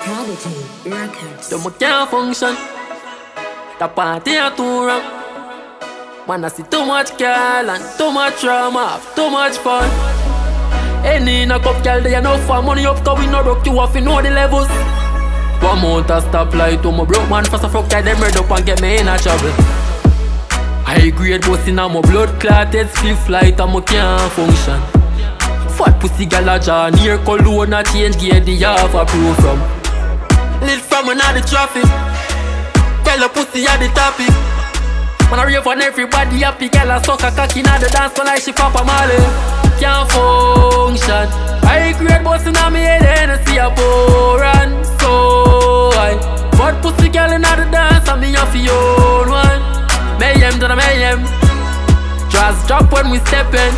Prodigy Records. So I can't function. The party are too wrong. Man, I see too much girl and too much drama, too much fun. Any in a cup girl, they enough for money up, cause we no broke you off, you know the levels. One month I stop light to my broke man, fast a fuck guy, them red up and get me in a trouble. High grade bustin' and my blood clotted spliff light and I can't function. Fat pussy gal a jaw, near cologne a change gear, the half a pro from. Lit from another traffic. Girl a pussy at the topic. Man a rave on everybody happy. Girl a suck a cock inna the dance floor like she Papa Marley. Can't function. High grade bustin' on me head and I see a pour and so high. Fat pussy girl inna the dance and me off your own one. Mayhem to the mayhem. Just drop when we steppin'.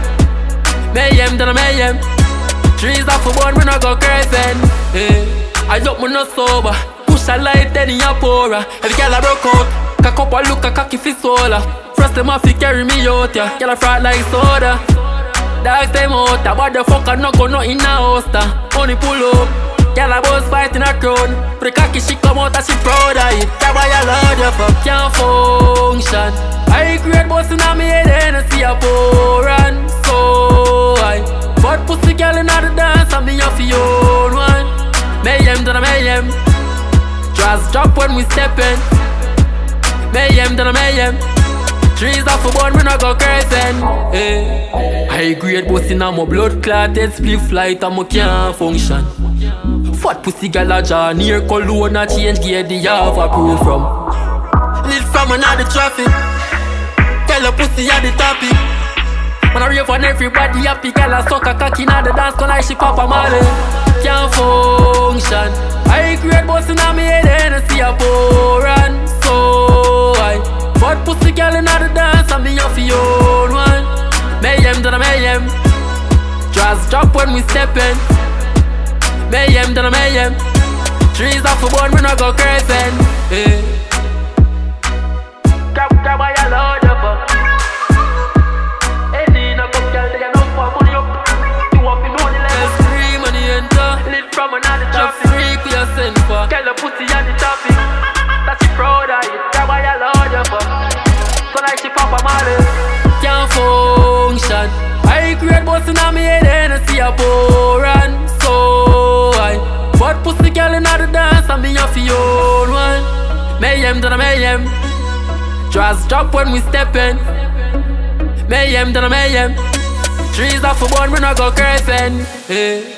Mayhem to the mayhem. Trees off a board, we no go crazy. I look me no sober. Push a light then in your pora. Every girl I broke out. Cock up a look a cocky fi solar. First them off fi carry me out ya. Girl I frat like soda. Dogs them out ya. But the fuck I no go no in a hosta. Only pull up. Girl I boss fight in a crowd. But the cocky she come out and she proud of it. That's why I love you fuck can't function. High grade bustin' on me head and I see a pour and so high. But pussy girl inna the dance and me off your own one. Mayhem to the mayhem. Just drop when we steppin'. Mayhem to the mayhem. Trees off a board, we no go crazy. High grade bustin' on my blood clotted spliff light and I can't function. Fat pussy gal a jaw, near cologne a change gear, the half a pro from. Lit from another traffic. Girl a pussy at the topic. Man a rave on everybody happy. Girl a suck a cock inna the dance floor like she Papa Marley. Can't function. High grade bustin' on me head and I see a pour and so high. Fat pussy girl inna the dance and me off your own one. Mayhem to the mayhem. Just drop when we steppin'. Mayhem to the mayhem. Trees off a board, we no go crazy. Grab why I love you for. Any in a cup girl, they enough for money up. You up in know the level. Free money enter. Lit from another traffic. Free for your send for. Girl a pussy at the topic. That she proud of it. Grab why I love you for. So like she Papa Marley. Can't function. High grade bustin' on me head and I see a pour and so high. Fat pussy girl inna the dance and me off your own one. Mayhem to the mayhem. Just drop when we steppin'. Mayhem to the mayhem. Trees off a board, we no go crazy.